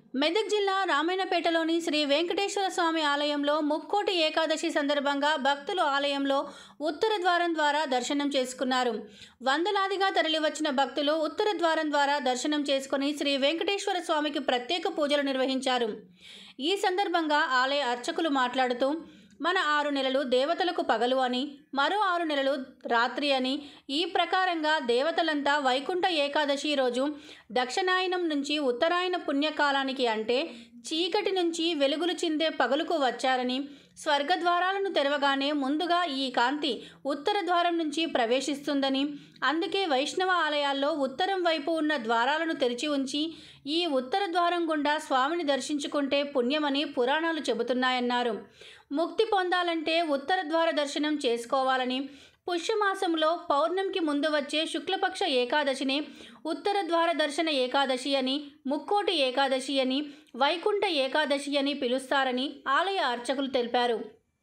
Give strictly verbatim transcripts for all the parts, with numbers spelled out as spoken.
మెదక్ జిల్లా రామాయణపేటలోని శ్రీ వెంకటేశ్వర స్వామి ఆలయంలో ముక్కోటి ఏకాదశి సందర్భంగా భక్తులు ఆలయంలో ఉత్తర ద్వారం ద్వారా దర్శనం చేసుకున్నారు. వందలాదిగా తరలివచ్చిన భక్తులు ఉత్తర ద్వారం ద్వారా దర్శనం చేసుకుని శ్రీ వెంకటేశ్వర స్వామికి ప్రత్యేక పూజలు నిర్వహించారు. ఈ సందర్భంగా ఆలయ అర్చకులు మాట్లాడుతూ, మన ఆరు నెలలు దేవతలకు పగలు అని, మరో ఆరు నెలలు రాత్రి అని, ఈ ప్రకారంగా దేవతలంతా వైకుంఠ ఏకాదశి రోజు దక్షిణాయనం నుంచి ఉత్తరాయణ పుణ్యకాలానికి అంటే చీకటి నుంచి వెలుగులు చిందే పగలుకు వచ్చారని, స్వర్గద్వారాలను తెరవగానే ముందుగా ఈ కాంతి ఉత్తర ద్వారం నుంచి ప్రవేశిస్తుందని, అందుకే వైష్ణవ ఆలయాల్లో ఉత్తరం వైపు ఉన్న ద్వారాలను తెరిచి ఉంచి ఈ ఉత్తర ద్వారం గుండా స్వామిని దర్శించుకుంటే పుణ్యమని పురాణాలు చెబుతున్నాయన్నారు. ముక్తి పొందాలంటే ఉత్తర ద్వార దర్శనం చేసుకోవాలని, పుష్యమాసంలో పౌర్ణమికి ముందు వచ్చే శుక్లపక్ష ఏకాదశిని ఉత్తర ద్వార దర్శన ఏకాదశి అని, ముక్కోటి ఏకాదశి అని, వైకుంఠ ఏకాదశి అని పిలుస్తారని ఆలయ అర్చకులు తెలిపారు.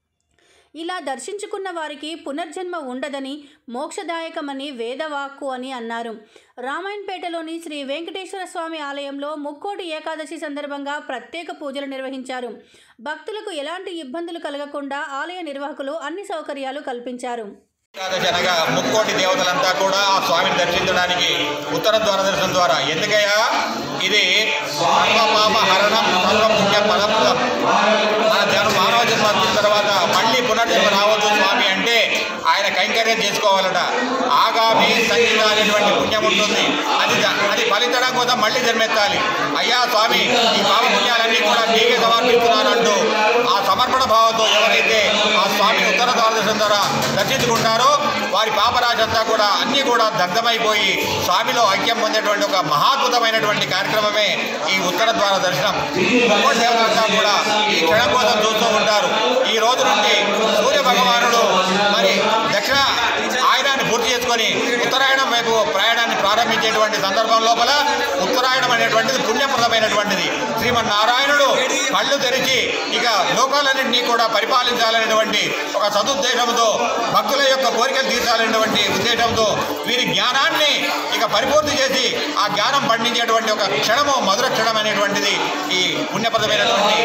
ఇలా దర్శించుకున్న వారికి పునర్జన్మ ఉండదని, మోక్షదాయకమని వేదవాక్కు అని అన్నారు. రామాయణపేటలోని శ్రీ వెంకటేశ్వర స్వామి ఆలయంలో ముక్కోటి ఏకాదశి సందర్భంగా ప్రత్యేక పూజలు నిర్వహించారు. భక్తులకు ఎలాంటి ఇబ్బందులు కలగకుండా ఆలయ నిర్వాహకులు అన్ని సౌకర్యాలు కల్పించారు. ఏకాదశి అనగా ముక్కోటి దేవతలంతా కూడా ఆ స్వామిని దర్శించడానికి ఉత్తర ద్వార దర్శనం ద్వారా, ఎందుకయ్యా ఇది సర్వపాప హరణం సర్వపుణ్య ఫలప్రదం. మన జన్మ మానవ జన్మ వచ్చిన తర్వాత మళ్ళీ పునర్జన్మ రావచ్చు స్వామి అంటే ఆయన కైంకర్యం చేసుకోవాలట. ఆగామి సంగీత అనేటువంటి పుణ్యం ఉంటుంది, అది అది ఫలితడం కోసం మళ్ళీ జన్మెత్తాలి. అయ్యా స్వామి, ఈ పాప పుణ్యాలన్నీ కూడా నీకే సమర్పిస్తున్నానంటూ ఆ సమర్పణ భావంతో ఎవరైతే ఆ స్వామి ఉత్తర ద్వార దర్శనం ద్వారా దర్శించుకుంటారో వారి పాపరాశి అంతా కూడా అన్నీ కూడా దగ్ధమైపోయి స్వామిలో ఐక్యం పొందేటువంటి ఒక మహాద్భుతమైనటువంటి కార్యక్రమమే ఈ ఉత్తర ద్వార దర్శనం. ఒక్కొక్క దేవతంతా కూడా ఈ క్షణం కోసం చూస్తూ ఉంటారు. ఈ రోజు నుండి సూర్య భగవానుడు మరి దక్షిణ ఆయనాన్ని పూర్తి చేసుకొని ఉత్తరాయణం వైపు ప్రయాణాన్ని ప్రారంభించేటువంటి సందర్భం లోపల ఉత్తరాయణం అనేటువంటిది పుణ్యప్రదమైనటువంటిది. శ్రీమన్నారాయణుడు కళ్ళు తెరిచి ఇక లోకాలన్నింటినీ కూడా పరిపాలించాలనేటువంటి ఒక సదుద్దేశంతో, భక్తుల యొక్క కోరికలు తీర్చాలనేటువంటి ఉద్దేశంతో వీరి జ్ఞానాన్ని ఇక పరిపూర్తి చేసి ఆ జ్ఞానం పండించేటువంటి ఒక క్షణము మధుర క్షణం అనేటువంటిది ఈ పుణ్యప్రదమైనటువంటి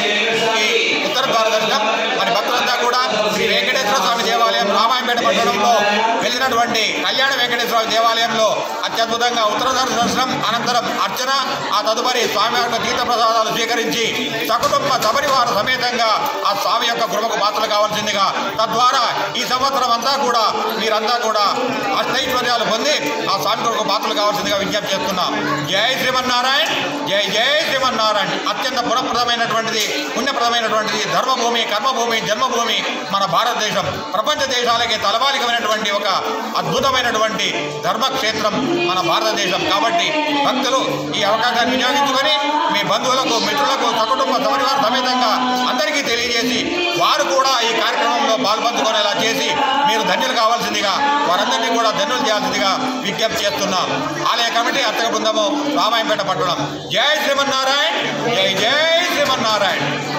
ఈ ఉత్తర ద్వార దర్శనం. మరి భక్తులంతా కూడా శ్రీ వెంకటేశ్వర స్వామి దేవాలయం రామాయణపేట పట్టణంలో వెళ్ళినటువంటి కళ్యాణ వెంకటేశ్వర స్వామి దేవాలయంలో అత్యద్భుతంగా ఉత్తర ద్వార దర్శనం అనంతరం అర్చన, ఆ తదుపరి స్వామి యొక్క తీర్థ ప్రసాదాలు స్వీకరించి సకుటుంబ సపరివార సమేతంగా ఆ స్వామి యొక్క కృపకు పాత్రలు కావాల్సిందిగా, తద్వారా ఈ సంవత్సరం అంతా కూడా మీరంతా కూడా అష్టైశ్వర్యాలు పొంది ఆ స్వామి కృపకు పాత్రలు కావాల్సిందిగా విజ్ఞప్తి చేస్తున్నాం. జై శ్రీమన్నారాయణ, జై జై శ్రీమన్నారాయణ. అత్యంత పునఃప్రదమైనటువంటిది, పుణ్యప్రదమైనటువంటిది, ధర్మభూమి, కర్మభూమి, జన్మభూమి మన భారతదేశం. ప్రపంచ దేశాలకి తలబాలికమైనటువంటి ఒక అద్భుతమైనటువంటి ధర్మక్షేత్రం మన భారతదేశం. కాబట్టి భక్తులు ఈ అవకాశాన్ని వినియోగించుకొని మీ బంధువులకు, మిత్రులకు, సకుటుంబ సపరివార సమేతంగా అందరికీ తెలియజేసి వారు కూడా ఈ కార్యక్రమంలో పాల్పంచుకునేలా చేసి మీరు ధన్యులు కావాల్సిందిగా, వారందరినీ కూడా ధన్యులు చేయాల్సిందిగా విజ్ఞప్తి చేస్తున్నాం. ఆలయ కమిటీ అర్చక బృందము రామాయణపేట పట్టణం. జై శ్రీమన్నారాయణ, జై జై శ్రీమన్నారాయణ.